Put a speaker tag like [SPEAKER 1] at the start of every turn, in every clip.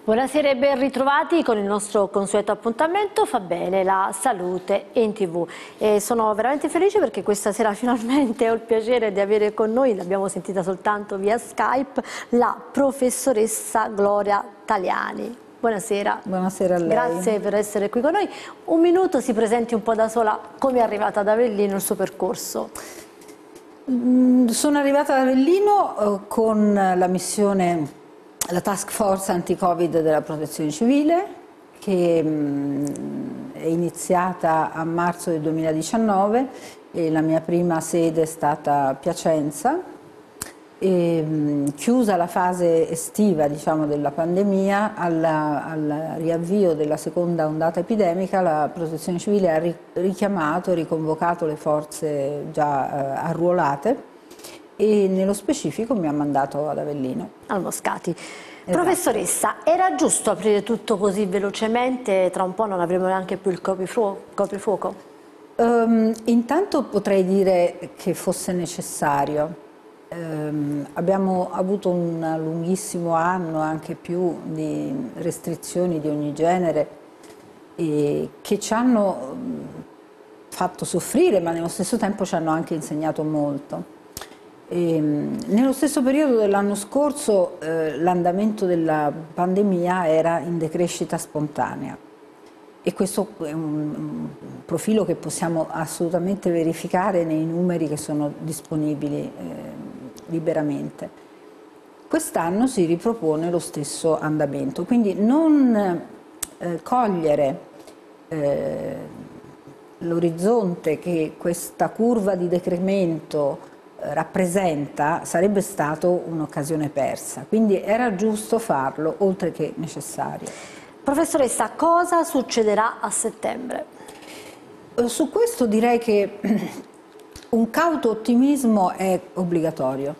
[SPEAKER 1] Buonasera e ben ritrovati con il nostro consueto appuntamento Fa Bene la Salute in TV. Sono veramente felice perché questa sera finalmente ho il piacere di avere con noi, l'abbiamo sentita soltanto via Skype, la professoressa Gloria Taliani. Buonasera.
[SPEAKER 2] Buonasera a lei.
[SPEAKER 1] Grazie per essere qui con noi. Un minuto, si presenti un po' da sola, come è arrivata ad Avellino, il suo percorso.
[SPEAKER 2] Sono arrivata ad Avellino con la missione, la task force anti-Covid della Protezione Civile, che è iniziata a marzo del 2019 e la mia prima sede è stata a Piacenza. Chiusa la fase estiva, diciamo, della pandemia, al riavvio della seconda ondata epidemica, la Protezione Civile ha richiamato e riconvocato le forze già arruolate e nello specifico mi ha mandato ad Avellino.
[SPEAKER 1] Al Moscati.
[SPEAKER 2] Esatto.
[SPEAKER 1] Professoressa, era giusto aprire tutto così velocemente? Tra un po' non avremo neanche più il coprifuoco?
[SPEAKER 2] Intanto potrei dire che fosse necessario. Abbiamo avuto un lunghissimo anno, anche più, di restrizioni di ogni genere che ci hanno fatto soffrire, ma nello stesso tempo ci hanno anche insegnato molto. Nello stesso periodo dell'anno scorso l'andamento della pandemia era in decrescita spontanea e questo è un profilo che possiamo assolutamente verificare nei numeri che sono disponibili liberamente. Quest'anno si ripropone lo stesso andamento, quindi non cogliere l'orizzonte che questa curva di decremento rappresenta sarebbe stato un'occasione persa, quindi era giusto farlo, oltre che necessario.
[SPEAKER 1] Professoressa, cosa succederà a settembre?
[SPEAKER 2] Su questo direi che un cauto ottimismo è obbligatorio.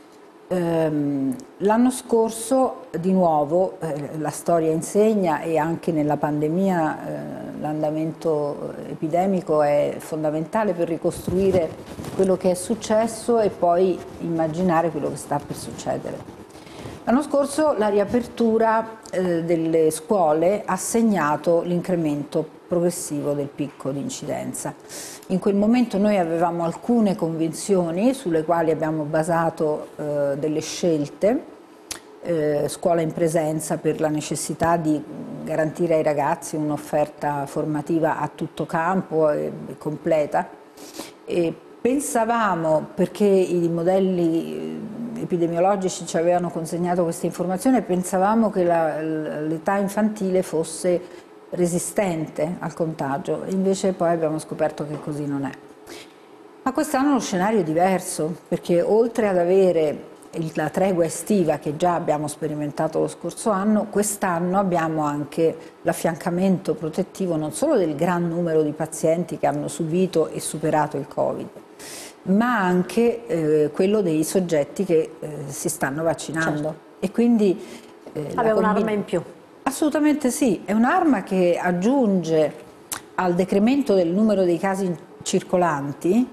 [SPEAKER 2] L'anno scorso, di nuovo, la storia insegna e anche nella pandemia l'andamento epidemico è fondamentale per ricostruire quello che è successo e poi immaginare quello che sta per succedere. L'anno scorso la riapertura delle scuole ha segnato l'incremento progressivo del picco di incidenza. In quel momento noi avevamo alcune convinzioni sulle quali abbiamo basato delle scelte, scuola in presenza per la necessità di garantire ai ragazzi un'offerta formativa a tutto campo e completa. E pensavamo, perché i modelli epidemiologici ci avevano consegnato questa informazione, pensavamo che l'età infantile fosse resistente al contagio, invece poi abbiamo scoperto che così non è. Ma quest'anno lo scenario è diverso, perché oltre ad avere la tregua estiva che già abbiamo sperimentato lo scorso anno, quest'anno abbiamo anche l'affiancamento protettivo non solo del gran numero di pazienti che hanno subito e superato il Covid, ma anche quello dei soggetti che si stanno vaccinando.
[SPEAKER 1] Certo.
[SPEAKER 2] E quindi
[SPEAKER 1] abbiamo un'arma in più.
[SPEAKER 2] Assolutamente sì, è un'arma che aggiunge al decremento del numero dei casi circolanti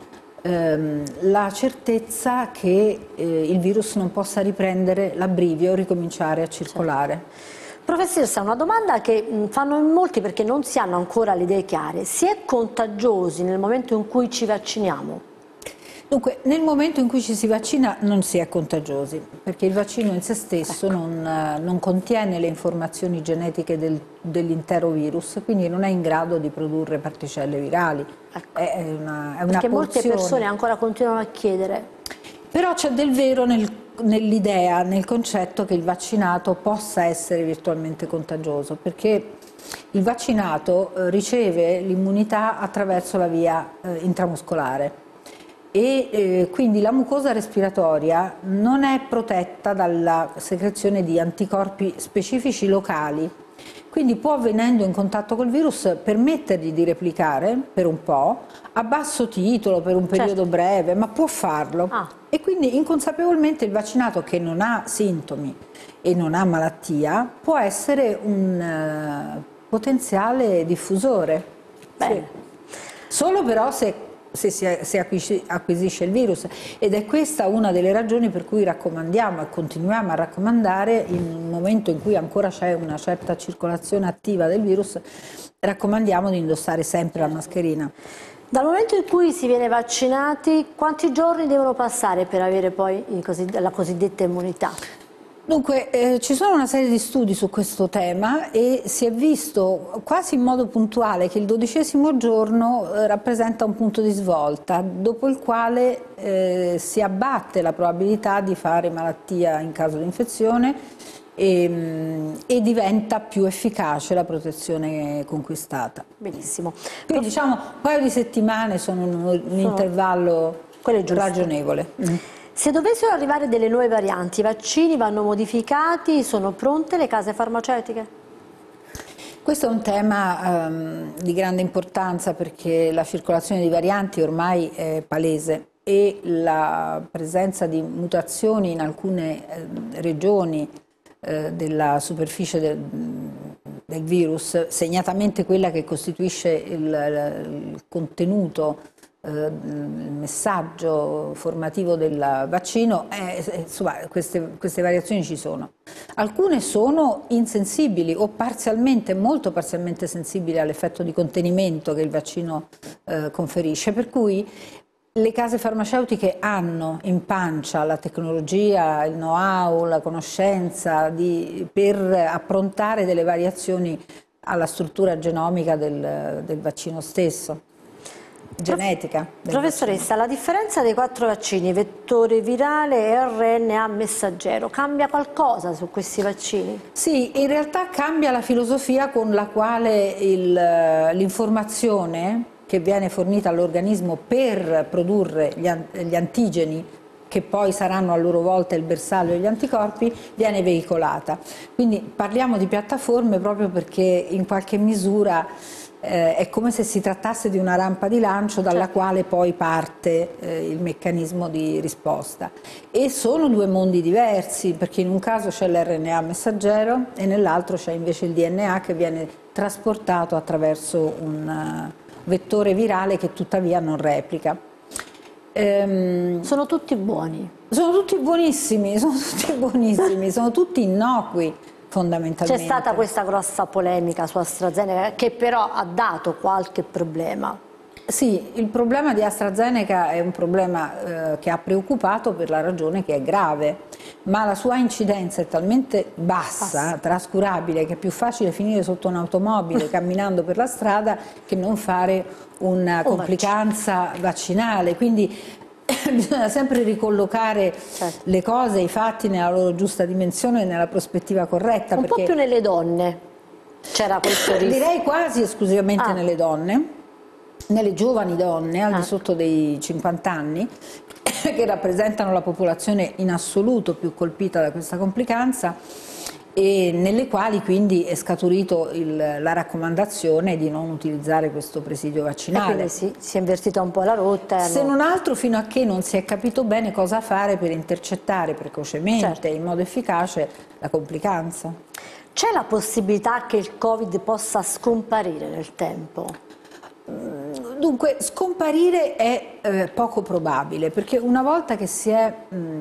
[SPEAKER 2] la certezza che il virus non possa riprendere l'abbrivio o ricominciare a circolare.
[SPEAKER 1] Certo. Professoressa, una domanda che fanno in molti perché non si hanno ancora le idee chiare. Si è contagiosi nel momento in cui ci vacciniamo?
[SPEAKER 2] Dunque, nel momento in cui ci si vaccina non si è contagiosi, perché il vaccino in se stesso non contiene le informazioni genetiche dell'intero virus, quindi non è in grado di produrre particelle virali.
[SPEAKER 1] Ecco.
[SPEAKER 2] È una
[SPEAKER 1] perché
[SPEAKER 2] porzione.
[SPEAKER 1] Molte persone ancora continuano a chiedere.
[SPEAKER 2] Però c'è del vero nell'idea, nel concetto che il vaccinato possa essere virtualmente contagioso, perché il vaccinato riceve l'immunità attraverso la via intramuscolare. E quindi la mucosa respiratoria non è protetta dalla secrezione di anticorpi specifici locali, quindi può, venendo in contatto col virus, permettergli di replicare per un po', a basso titolo, per un periodo breve, ma può farlo. E quindi inconsapevolmente il vaccinato, che non ha sintomi e non ha malattia, può essere un potenziale diffusore. Sì. Solo però se se acquisisce il virus, ed è questa una delle ragioni per cui raccomandiamo e continuiamo a raccomandare, in un momento in cui ancora c'è una certa circolazione attiva del virus, raccomandiamo di indossare sempre la mascherina.
[SPEAKER 1] Dal momento in cui si viene vaccinati, quanti giorni devono passare per avere poi la cosiddetta immunità?
[SPEAKER 2] Dunque, ci sono una serie di studi su questo tema e si è visto quasi in modo puntuale che il 12° giorno rappresenta un punto di svolta, dopo il quale si abbatte la probabilità di fare malattia in caso di infezione e diventa più efficace la protezione conquistata.
[SPEAKER 1] Benissimo.
[SPEAKER 2] Quindi diciamo un paio di settimane sono un intervallo ragionevole.
[SPEAKER 1] Se dovessero arrivare delle nuove varianti, i vaccini vanno modificati, sono pronte le case farmaceutiche?
[SPEAKER 2] Questo è un tema di grande importanza perché la circolazione di varianti ormai è palese e la presenza di mutazioni in alcune regioni della superficie del virus, segnatamente quella che costituisce il contenuto, il messaggio formativo del vaccino, insomma, queste variazioni ci sono. Alcune sono insensibili o parzialmente, molto parzialmente sensibili all'effetto di contenimento che il vaccino conferisce, per cui le case farmaceutiche hanno in pancia la tecnologia, il know-how, la conoscenza per approntare delle variazioni alla struttura genomica del vaccino stesso. Genetica.
[SPEAKER 1] Professoressa, la differenza dei 4 vaccini, vettore virale e RNA messaggero, cambia qualcosa su questi vaccini?
[SPEAKER 2] Sì, in realtà cambia la filosofia con la quale l'informazione che viene fornita all'organismo per produrre gli antigeni, che poi saranno a loro volta il bersaglio degli anticorpi, viene veicolata. Quindi parliamo di piattaforme proprio perché in qualche misura è come se si trattasse di una rampa di lancio dalla quale poi parte il meccanismo di risposta. E sono 2 mondi diversi, perché in un caso c'è l'RNA messaggero e nell'altro c'è invece il DNA che viene trasportato attraverso un vettore virale che tuttavia non replica.
[SPEAKER 1] Sono tutti buoni?
[SPEAKER 2] Sono tutti buonissimi, sono tutti innocui.
[SPEAKER 1] C'è stata questa grossa polemica su AstraZeneca che però ha dato qualche problema.
[SPEAKER 2] Sì, il problema di AstraZeneca è un problema che ha preoccupato per la ragione che è grave, ma la sua incidenza è talmente bassa, trascurabile, che è più facile finire sotto un'automobile camminando per la strada che non fare una complicanza vaccinale. Quindi bisogna sempre ricollocare le cose, i fatti nella loro giusta dimensione e nella prospettiva corretta.
[SPEAKER 1] Un po' più nelle donne c'era questo rischio?
[SPEAKER 2] Direi quasi esclusivamente nelle donne, nelle giovani donne al di sotto dei 50 anni, che rappresentano la popolazione in assoluto più colpita da questa complicanza, e nelle quali quindi è scaturito la raccomandazione di non utilizzare questo presidio vaccinale.
[SPEAKER 1] Quindi si è invertita un po' la rotta.
[SPEAKER 2] Se non altro fino a che non si è capito bene cosa fare per intercettare precocemente e in modo efficace la complicanza.
[SPEAKER 1] C'è la possibilità che il Covid possa scomparire nel tempo?
[SPEAKER 2] Dunque, scomparire è poco probabile, perché una volta che si è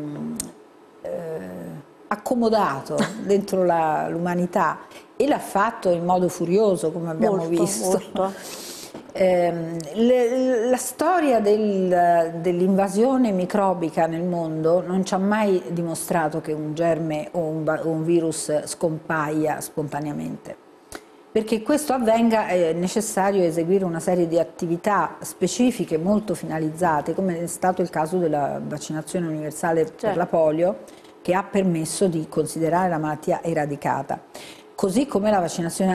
[SPEAKER 2] accomodato dentro l'umanità, e l'ha fatto in modo furioso, come abbiamo visto. La storia dell'invasione microbica nel mondo non ci ha mai dimostrato che un germe o un virus scompaia spontaneamente. Perché questo avvenga è necessario eseguire una serie di attività specifiche molto finalizzate, come è stato il caso della vaccinazione universale per la polio, che ha permesso di considerare la malattia eradicata. Così come la vaccinazione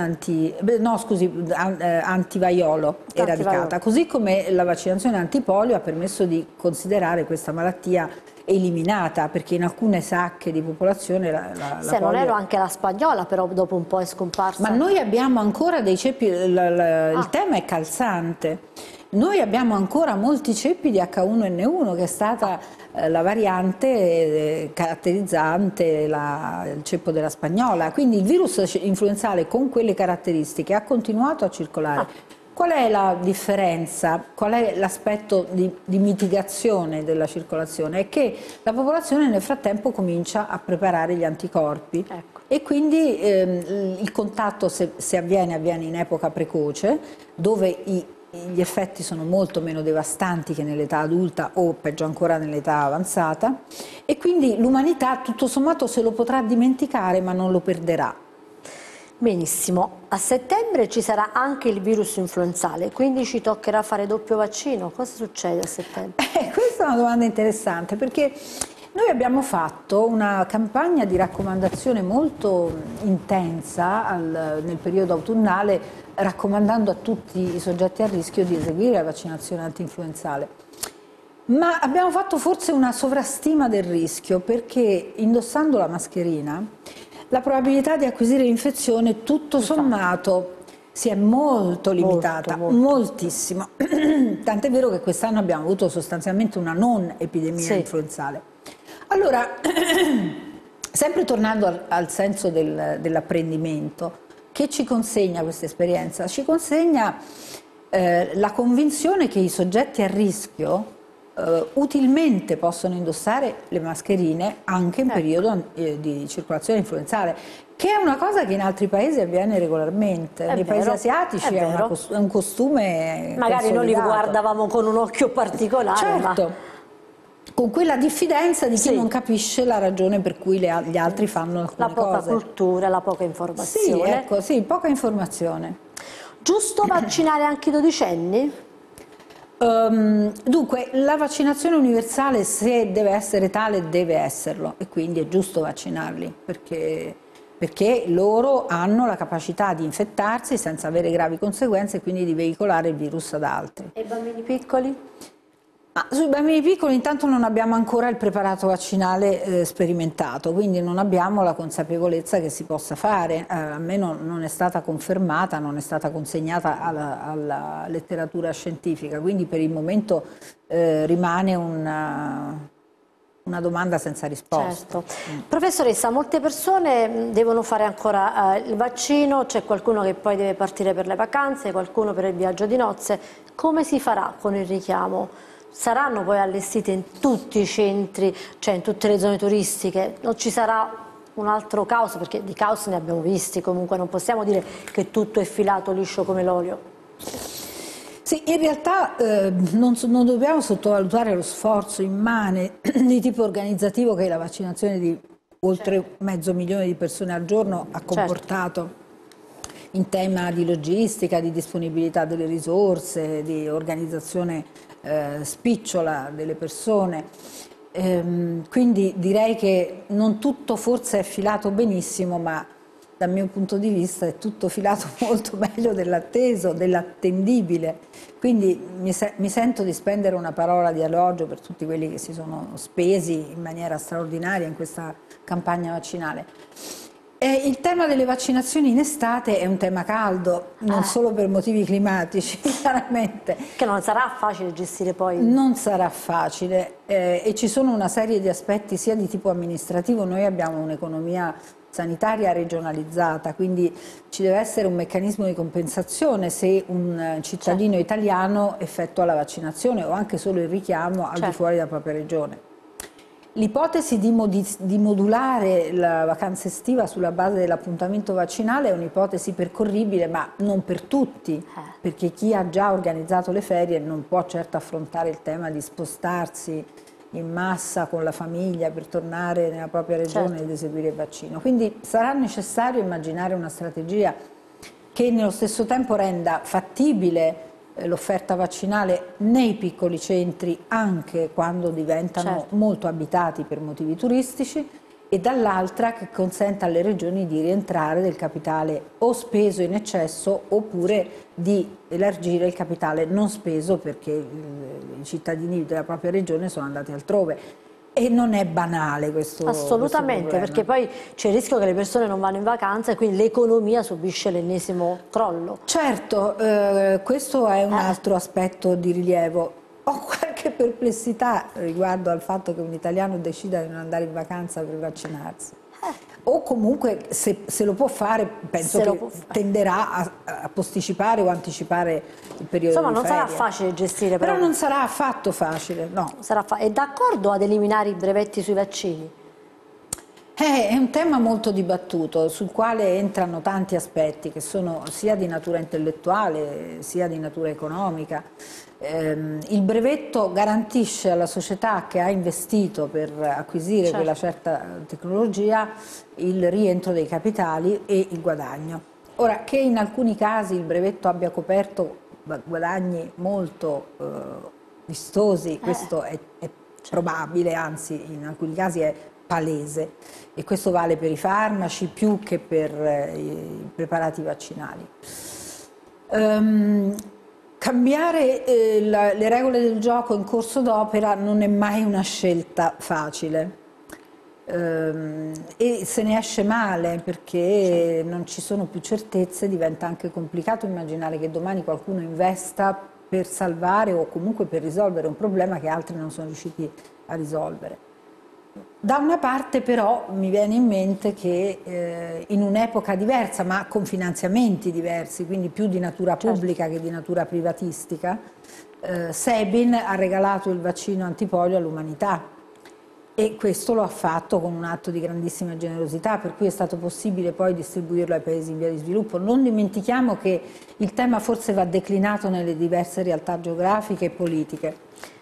[SPEAKER 2] antivaiolo eradicata, così come la vaccinazione antipolio ha permesso di considerare questa malattia eliminata, perché in alcune sacche di popolazione la
[SPEAKER 1] polio... non ero anche la spagnola, però dopo un po' è scomparsa.
[SPEAKER 2] Ma noi abbiamo ancora dei ceppi, il tema è calzante. Noi abbiamo ancora molti ceppi di H1N1, che è stata la variante caratterizzante il ceppo della spagnola. Quindi il virus influenzale con quelle caratteristiche ha continuato a circolare. Qual è la differenza? Qual è l'aspetto di mitigazione della circolazione? È che la popolazione nel frattempo comincia a preparare gli anticorpi,
[SPEAKER 1] Ecco.
[SPEAKER 2] e quindi il contatto, se avviene in epoca precoce, dove gli effetti sono molto meno devastanti che nell'età adulta o peggio ancora nell'età avanzata, e quindi l'umanità tutto sommato se lo potrà dimenticare ma non lo perderà.
[SPEAKER 1] Benissimo, a settembre ci sarà anche il virus influenzale, quindi ci toccherà fare doppio vaccino. Cosa succede a settembre?
[SPEAKER 2] Questa è una domanda interessante, perché noi abbiamo fatto una campagna di raccomandazione molto intensa nel periodo autunnale, raccomandando a tutti i soggetti a rischio di eseguire la vaccinazione antinfluenzale. Ma abbiamo fatto forse una sovrastima del rischio, perché indossando la mascherina la probabilità di acquisire l'infezione tutto sommato si è molto limitata, moltissimo. Tant'è vero che quest'anno abbiamo avuto sostanzialmente una non epidemia influenzale. Allora, sempre tornando al senso dell'apprendimento, che ci consegna questa esperienza? Ci consegna la convinzione che i soggetti a rischio utilmente possono indossare le mascherine anche in periodo di circolazione influenzale, che è una cosa che in altri paesi avviene regolarmente. Nei paesi asiatici è un costume
[SPEAKER 1] magari noi li guardavamo con un occhio particolare,
[SPEAKER 2] certo, con quella diffidenza di chi non capisce la ragione per cui gli altri fanno alcune cose.
[SPEAKER 1] La poca cultura, la poca informazione.
[SPEAKER 2] Sì, ecco, sì, poca informazione.
[SPEAKER 1] Giusto vaccinare anche i dodicenni?
[SPEAKER 2] Dunque, la vaccinazione universale, se deve essere tale, deve esserlo, e quindi è giusto vaccinarli, perché loro hanno la capacità di infettarsi senza avere gravi conseguenze e quindi di veicolare il virus ad altri.
[SPEAKER 1] E i bambini piccoli?
[SPEAKER 2] Sui bambini piccoli intanto non abbiamo ancora il preparato vaccinale sperimentato, quindi non abbiamo la consapevolezza che si possa fare, a me non è stata confermata, non è stata consegnata alla letteratura scientifica, quindi per il momento rimane una domanda senza risposta.
[SPEAKER 1] Certo. Professoressa, molte persone devono fare ancora il vaccino, c'è qualcuno che poi deve partire per le vacanze, qualcuno per il viaggio di nozze. Come si farà con il richiamo? Saranno poi allestite in tutti i centri, cioè in tutte le zone turistiche? Non ci sarà un altro caos? Perché di caos ne abbiamo visti, comunque non possiamo dire che tutto è filato liscio come l'olio.
[SPEAKER 2] Sì, in realtà non dobbiamo sottovalutare lo sforzo immane di tipo organizzativo che la vaccinazione di oltre 500.000 di persone al giorno ha comportato in tema di logistica, di disponibilità delle risorse, di organizzazione spicciola delle persone. Quindi direi che non tutto forse è filato benissimo, ma dal mio punto di vista è tutto filato molto meglio dell'atteso, dell'attendibile. Quindi mi sento di spendere una parola di elogio per tutti quelli che si sono spesi in maniera straordinaria in questa campagna vaccinale. Il tema delle vaccinazioni in estate è un tema caldo, non solo per motivi climatici, chiaramente.
[SPEAKER 1] Che non sarà facile gestire poi.
[SPEAKER 2] Non sarà facile e ci sono una serie di aspetti sia di tipo amministrativo. Noi abbiamo un'economia sanitaria regionalizzata, quindi ci deve essere un meccanismo di compensazione se un cittadino italiano effettua la vaccinazione o anche solo il richiamo al di fuori della propria regione. L'ipotesi di modulare la vacanza estiva sulla base dell'appuntamento vaccinale è un'ipotesi percorribile, ma non per tutti, perché chi ha già organizzato le ferie non può certo affrontare il tema di spostarsi in massa con la famiglia per tornare nella propria regione ed eseguire il vaccino. Quindi sarà necessario immaginare una strategia che nello stesso tempo renda fattibile l'offerta vaccinale nei piccoli centri anche quando diventano molto abitati per motivi turistici, e dall'altra che consenta alle regioni di rientrare del capitale o speso in eccesso oppure di elargire il capitale non speso perché i cittadini della propria regione sono andati altrove. E non è banale questo.
[SPEAKER 1] Assolutamente, perché poi c'è il rischio che le persone non vanno in vacanza e quindi l'economia subisce l'ennesimo crollo.
[SPEAKER 2] Certo, questo è un altro aspetto di rilievo. Ho qualche perplessità riguardo al fatto che un italiano decida di non andare in vacanza per vaccinarsi. O comunque se lo può fare, penso che tenderà a posticipare o anticipare il periodo
[SPEAKER 1] Insomma,
[SPEAKER 2] di
[SPEAKER 1] non
[SPEAKER 2] ferie.
[SPEAKER 1] sarà facile gestire.
[SPEAKER 2] Però non sarà affatto facile, no.
[SPEAKER 1] È d'accordo ad eliminare i brevetti sui vaccini?
[SPEAKER 2] È un tema molto dibattuto, sul quale entrano tanti aspetti che sono sia di natura intellettuale sia di natura economica. Il brevetto garantisce alla società che ha investito per acquisire quella certa tecnologia il rientro dei capitali e il guadagno. Ora, che in alcuni casi il brevetto abbia coperto guadagni molto vistosi, questo è probabile, anzi in alcuni casi è palese, e questo vale per i farmaci più che per i preparati vaccinali. Cambiare le regole del gioco in corso d'opera non è mai una scelta facile e se ne esce male perché non ci sono più certezze, diventa anche complicato immaginare che domani qualcuno investa per salvare o comunque per risolvere un problema che altri non sono riusciti a risolvere. Da una parte però mi viene in mente che in un'epoca diversa ma con finanziamenti diversi, quindi più di natura pubblica che di natura privatistica, Sabin ha regalato il vaccino antipolio all'umanità e questo lo ha fatto con un atto di grandissima generosità, per cui è stato possibile poi distribuirlo ai paesi in via di sviluppo. Non dimentichiamo che il tema forse va declinato nelle diverse realtà geografiche e politiche,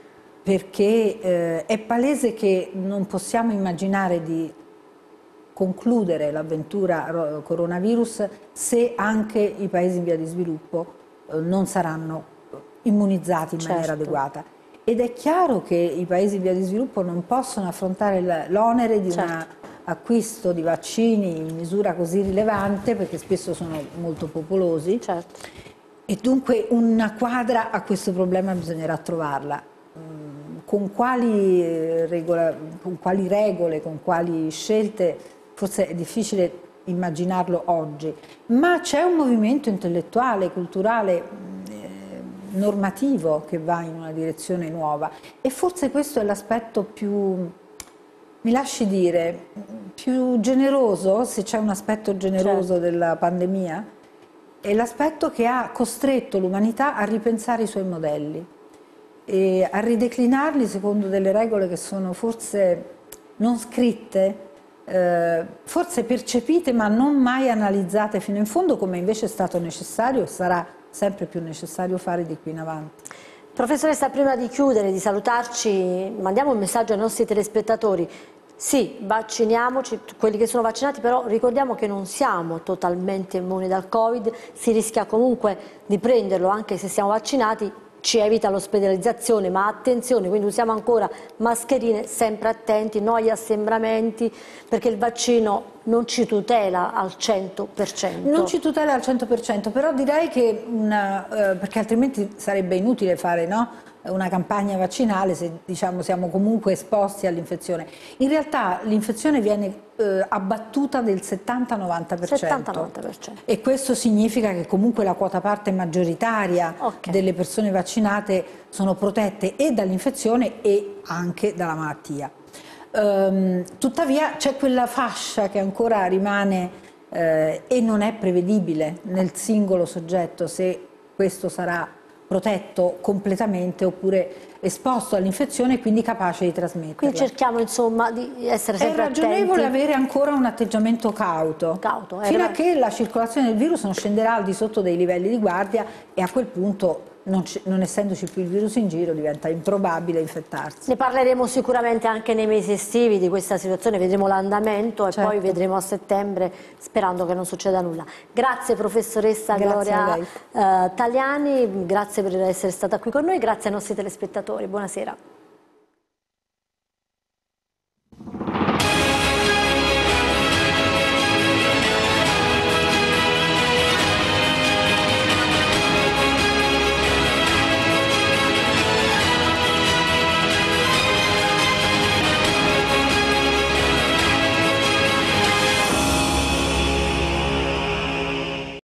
[SPEAKER 2] perché è palese che non possiamo immaginare di concludere l'avventura coronavirus se anche i paesi in via di sviluppo non saranno immunizzati in maniera adeguata. Ed è chiaro che i paesi in via di sviluppo non possono affrontare l'onere di un acquisto di vaccini in misura così rilevante, perché spesso sono molto popolosi, e dunque una quadra a questo problema bisognerà trovarla. Con quali regole, con quali scelte, forse è difficile immaginarlo oggi, ma c'è un movimento intellettuale, culturale, normativo che va in una direzione nuova e forse questo è l'aspetto più, mi lasci dire, più generoso, se c'è un aspetto generoso della pandemia, è l'aspetto che ha costretto l'umanità a ripensare i suoi modelli e a rideclinarli secondo delle regole che sono forse non scritte, forse percepite ma non mai analizzate fino in fondo, come invece è stato necessario e sarà sempre più necessario fare di qui in avanti.
[SPEAKER 1] Professoressa, prima di chiudere, di salutarci, mandiamo un messaggio ai nostri telespettatori. Sì, vacciniamoci, quelli che sono vaccinati, però ricordiamo che non siamo totalmente immuni dal Covid, si rischia comunque di prenderlo anche se siamo vaccinati, ci evita l'ospedalizzazione, ma attenzione, quindi usiamo ancora mascherine, sempre attenti, no agli assembramenti, perché il vaccino non ci tutela al 100%.
[SPEAKER 2] Non ci tutela al 100%, però direi che, perché altrimenti sarebbe inutile fare una campagna vaccinale se diciamo siamo comunque esposti all'infezione. In realtà l'infezione viene abbattuta del 70-90%. E questo significa che comunque la quota parte maggioritaria delle persone vaccinate sono protette e dall'infezione e anche dalla malattia. Tuttavia c'è quella fascia che ancora rimane e non è prevedibile nel singolo soggetto se questo sarà protetto completamente oppure esposto all'infezione e quindi capace di trasmetterla.
[SPEAKER 1] Quindi cerchiamo insomma di essere sempre attenti.
[SPEAKER 2] È ragionevole avere ancora un atteggiamento cauto fino a che la circolazione del virus non scenderà al di sotto dei livelli di guardia e a quel punto, non essendoci più il virus in giro, diventa improbabile infettarsi.
[SPEAKER 1] Ne parleremo sicuramente anche nei mesi estivi di questa situazione, vedremo l'andamento e poi vedremo a settembre, sperando che non succeda nulla. Grazie professoressa Gloria Taliani, grazie per essere stata qui con noi, grazie ai nostri telespettatori, buonasera.